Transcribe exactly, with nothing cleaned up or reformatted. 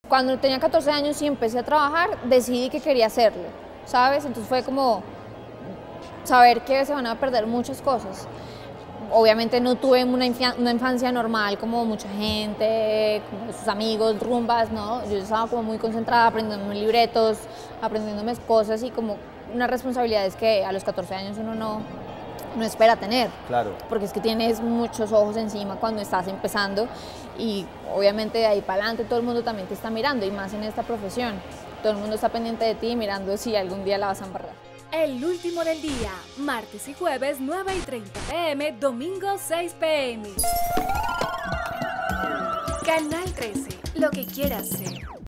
Cuando tenía catorce años y empecé a trabajar, decidí que quería hacerlo, ¿sabes? Entonces fue como saber que se van a perder muchas cosas. Obviamente no tuve una, una infancia normal como mucha gente, como sus amigos, rumbas, ¿no? Yo estaba como muy concentrada aprendiendo libretos, aprendiéndome cosas y como unas responsabilidades que a los catorce años uno no, no espera tener. Claro. Porque es que tienes muchos ojos encima cuando estás empezando y obviamente de ahí para adelante todo el mundo también te está mirando y más en esta profesión. Todo el mundo está pendiente de ti mirando si algún día la vas a embarrar. El último del día, martes y jueves nueve y treinta p m, domingo seis p m Canal trece, lo que quieras ser.